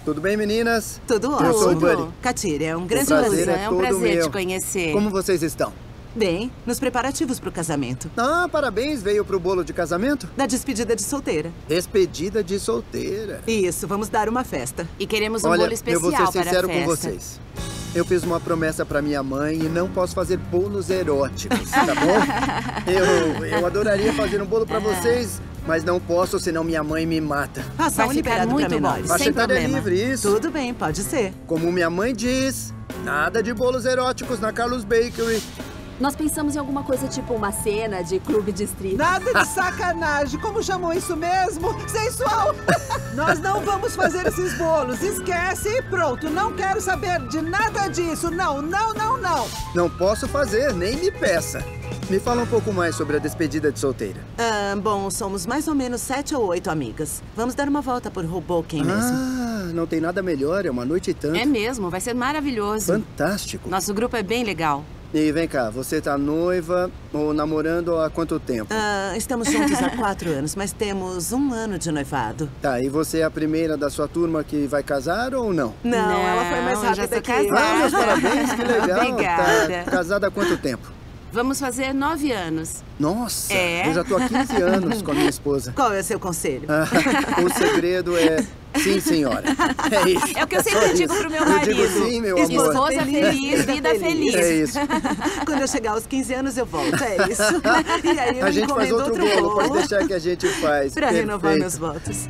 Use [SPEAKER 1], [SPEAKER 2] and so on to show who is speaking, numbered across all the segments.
[SPEAKER 1] Tudo bem, meninas?
[SPEAKER 2] Tudo
[SPEAKER 1] Eu sou o
[SPEAKER 2] ótimo.
[SPEAKER 1] Buddy.
[SPEAKER 2] Katira, é um grande
[SPEAKER 1] prazer
[SPEAKER 2] prazer.
[SPEAKER 1] é
[SPEAKER 3] É um
[SPEAKER 1] todo
[SPEAKER 3] prazer
[SPEAKER 1] meu.
[SPEAKER 3] te conhecer.
[SPEAKER 1] Como vocês estão?
[SPEAKER 2] Bem, nos preparativos para o casamento.
[SPEAKER 1] Ah, parabéns. Veio pro bolo de casamento?
[SPEAKER 2] Da despedida de solteira.
[SPEAKER 1] Despedida de solteira.
[SPEAKER 2] Isso, vamos dar uma festa.
[SPEAKER 3] E queremos um
[SPEAKER 1] Olha,
[SPEAKER 3] bolo
[SPEAKER 1] eu
[SPEAKER 3] especial
[SPEAKER 1] vou ser
[SPEAKER 3] para a
[SPEAKER 1] sincero com
[SPEAKER 3] festa.
[SPEAKER 1] vocês. Eu fiz uma promessa pra minha mãe e não posso fazer bolos eróticos, tá bom? Eu adoraria fazer um bolo pra vocês, mas não posso, senão minha mãe me mata.
[SPEAKER 2] Ração
[SPEAKER 3] Vai ficar
[SPEAKER 2] liberado para
[SPEAKER 3] muito bom.
[SPEAKER 2] menores.
[SPEAKER 1] Faixa
[SPEAKER 3] Sem
[SPEAKER 1] etária é
[SPEAKER 3] problema.
[SPEAKER 1] livre, isso.
[SPEAKER 2] Tudo bem, pode ser.
[SPEAKER 1] Como minha mãe diz, nada de bolos eróticos na Carlos Bakery.
[SPEAKER 4] Nós pensamos em alguma coisa tipo uma cena de clube de strip.
[SPEAKER 5] Nada de sacanagem. Como chamam isso mesmo? Sensual. Nós não vamos fazer esses bolos. Esquece e pronto. Não quero saber de nada disso. Não, não, não, não.
[SPEAKER 1] Não posso fazer, nem me peça. Me fala um pouco mais sobre a despedida de solteira.
[SPEAKER 2] Bom, somos mais ou menos 7 ou 8 amigas. Vamos dar uma volta por Hoboken mesmo.
[SPEAKER 1] Ah, não tem nada melhor, é uma noite e tanto.
[SPEAKER 3] É mesmo, vai ser maravilhoso.
[SPEAKER 1] Fantástico.
[SPEAKER 3] Nosso grupo é bem legal.
[SPEAKER 1] E vem cá, você tá noiva ou namorando há quanto tempo?
[SPEAKER 2] Estamos juntos há 4 anos, mas temos 1 ano de noivado.
[SPEAKER 1] Tá, e você é a primeira da sua turma que vai casar ou não?
[SPEAKER 2] Não, ela foi mais
[SPEAKER 3] Não, eu já
[SPEAKER 2] rápida
[SPEAKER 3] sou
[SPEAKER 2] que eu.
[SPEAKER 3] casada.
[SPEAKER 1] Ah, meus parabéns, que legal.
[SPEAKER 3] Obrigada.
[SPEAKER 1] Tá casada há quanto tempo?
[SPEAKER 3] Vamos fazer 9 anos.
[SPEAKER 1] Nossa,
[SPEAKER 3] É?
[SPEAKER 1] eu já tô há 15 anos com a minha esposa.
[SPEAKER 2] Qual é o seu conselho?
[SPEAKER 1] O segredo é sim, senhora. É isso.
[SPEAKER 3] É o que eu
[SPEAKER 1] só
[SPEAKER 3] sempre digo
[SPEAKER 1] isso.
[SPEAKER 3] pro meu
[SPEAKER 1] Eu digo
[SPEAKER 3] marido.
[SPEAKER 1] sim, meu amor.
[SPEAKER 3] Esposa feliz, vida feliz.
[SPEAKER 1] É isso.
[SPEAKER 2] Quando eu chegar aos 15 anos, eu volto, é isso. E aí eu
[SPEAKER 1] A gente faz
[SPEAKER 2] encomendo
[SPEAKER 1] outro bolo, pode deixar que a gente faz.
[SPEAKER 2] pra renovar
[SPEAKER 1] Perfeito.
[SPEAKER 2] meus votos.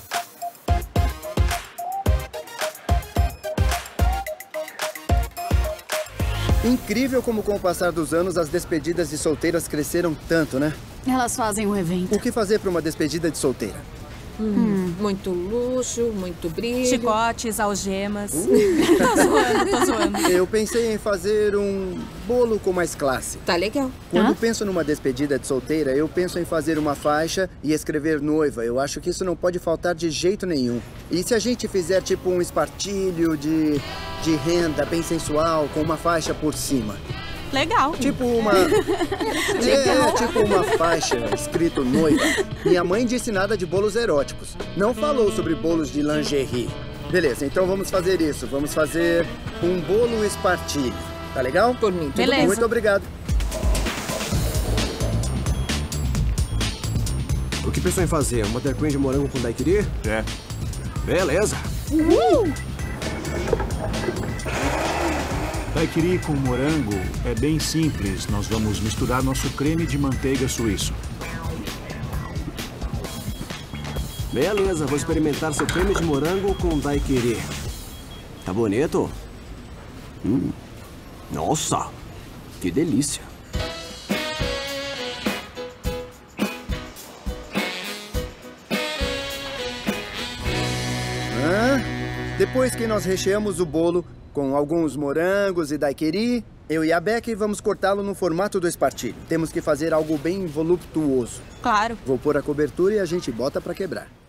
[SPEAKER 1] Incrível como com o passar dos anos as despedidas de solteiras cresceram tanto, né?
[SPEAKER 4] Elas fazem um evento.
[SPEAKER 1] O que fazer para uma despedida de solteira?
[SPEAKER 6] Muito luxo, muito brilho.
[SPEAKER 7] Chicotes, algemas. Tô zoando.
[SPEAKER 1] Eu pensei em fazer um bolo com mais classe.
[SPEAKER 6] Tá legal.
[SPEAKER 1] Quando penso numa despedida de solteira, eu penso em fazer uma faixa e escrever noiva. Eu acho que isso não pode faltar de jeito nenhum. E se a gente fizer tipo um espartilho de renda bem sensual, com uma faixa por cima?
[SPEAKER 7] Legal.
[SPEAKER 1] Tipo uma... tipo uma faixa escrito noiva. Minha mãe disse nada de bolos eróticos. Não falou sobre bolos de lingerie. Beleza, então vamos fazer isso. Vamos fazer um bolo espartilho. Tá legal?
[SPEAKER 6] Por mim, tudo
[SPEAKER 7] Beleza.
[SPEAKER 6] bem.
[SPEAKER 1] Muito obrigado.
[SPEAKER 8] O que pensou em fazer? Um butter cream de morango com daiquiri?
[SPEAKER 9] É.
[SPEAKER 8] Beleza.
[SPEAKER 9] Daiquiri com morango é bem simples. Nós vamos misturar nosso creme de manteiga suíço.
[SPEAKER 8] Beleza, vou experimentar seu creme de morango com daiquiri. Tá bonito? Nossa, que delícia.
[SPEAKER 1] Depois que nós recheamos o bolo com alguns morangos e daiquiri, eu e a Becky vamos cortá-lo no formato do espartilho. Temos que fazer algo bem voluptuoso.
[SPEAKER 7] Claro.
[SPEAKER 1] Vou pôr a cobertura e a gente bota pra quebrar.